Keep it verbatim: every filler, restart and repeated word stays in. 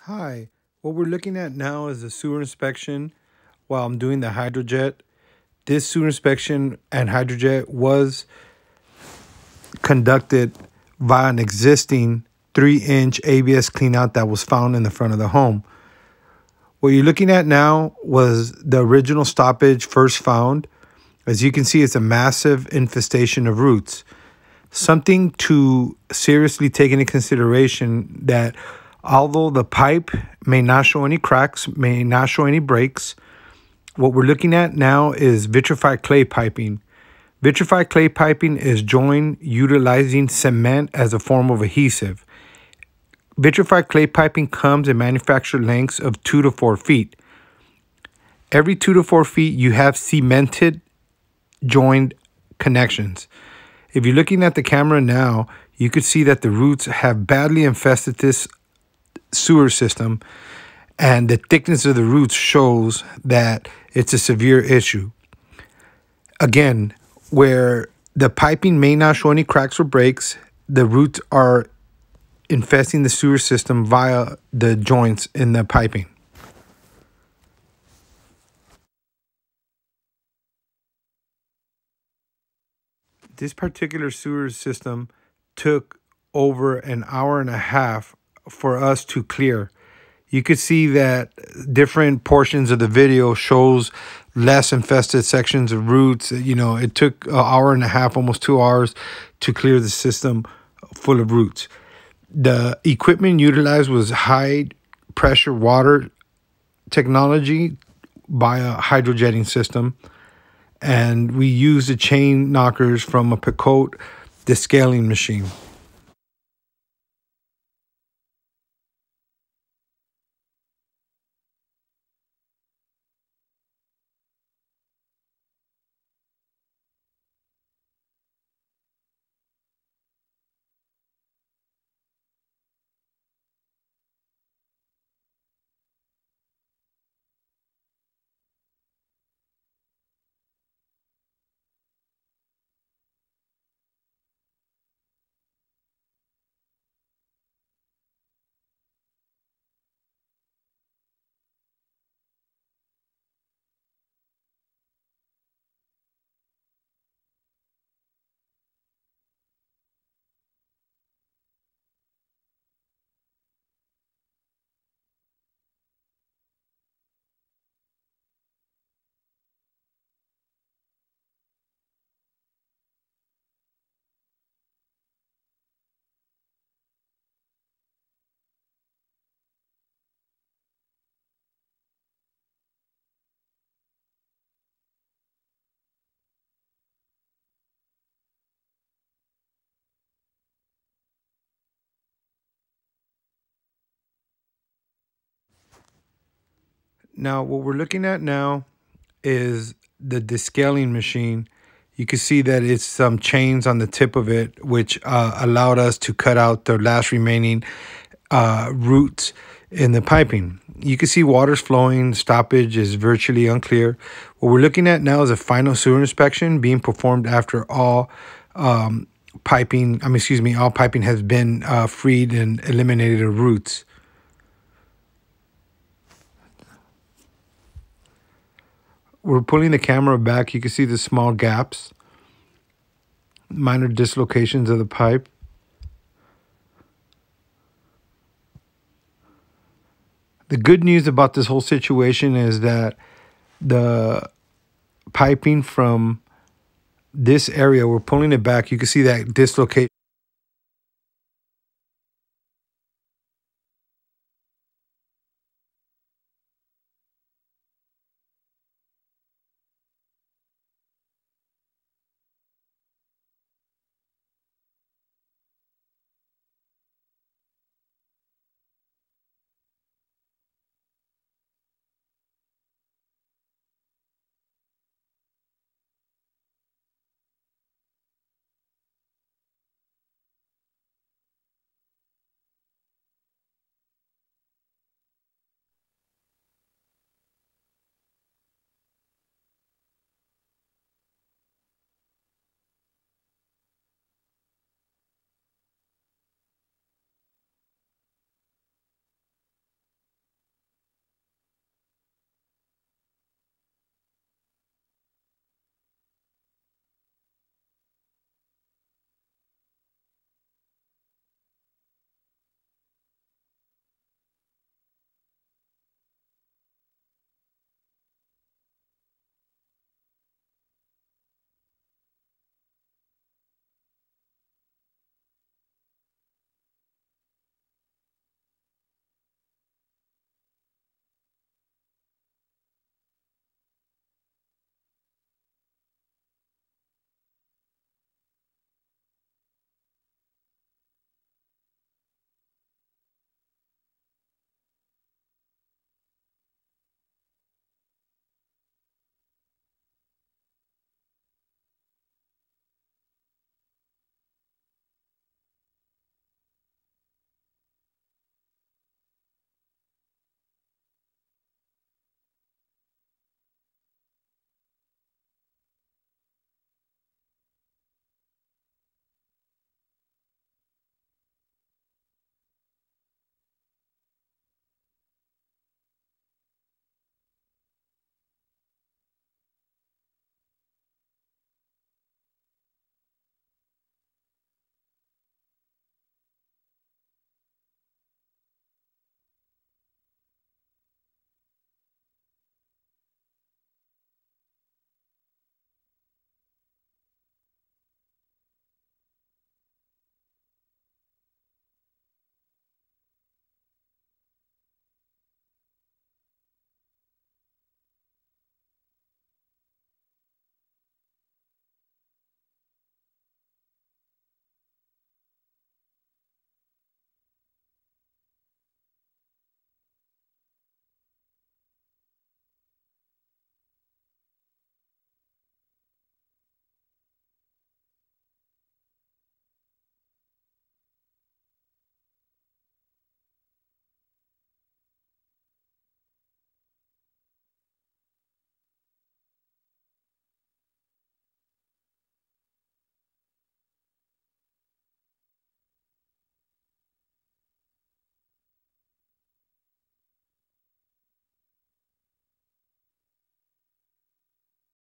Hi, what we're looking at now is the sewer inspection while I'm doing the hydrojet. This sewer inspection and hydrojet was conducted via an existing three inch A B S cleanout that was found in the front of the home. What you're looking at now was the original stoppage first found. As you can see, it's a massive infestation of roots. Something to seriously take into consideration that although the pipe may not show any cracks, may not show any breaks, what we're looking at now is vitrified clay piping. Vitrified clay piping is joined utilizing cement as a form of adhesive. Vitrified clay piping comes in manufactured lengths of two to four feet. Every two to four feet, you have cemented joined connections. If you're looking at the camera now, you could see that the roots have badly infested this sewer system, and the thickness of the roots shows that it's a severe issue. Again, where the piping may not show any cracks or breaks, the roots are infesting the sewer system via the joints in the piping. This particular sewer system took over an hour and a half for us to clear. You could see that different portions of the video shows less infested sections of roots. You know, it took an hour and a half, almost two hours to clear the system full of roots. The equipment utilized was high pressure water technology by a hydrojetting system. And we used the chain knockers from a Picote descaling machine. Now, what we're looking at now is the descaling machine. You can see that it's some chains on the tip of it, which uh, allowed us to cut out the last remaining uh, roots in the piping. You can see water's flowing, stoppage is virtually unclear. What we're looking at now is a final sewer inspection being performed after all um, piping, I mean, excuse me, all piping has been uh, freed and eliminated of roots. We're pulling the camera back. You can see the small gaps, minor dislocations of the pipe. The good news about this whole situation is that the piping from this area, we're pulling it back. You can see that dislocation.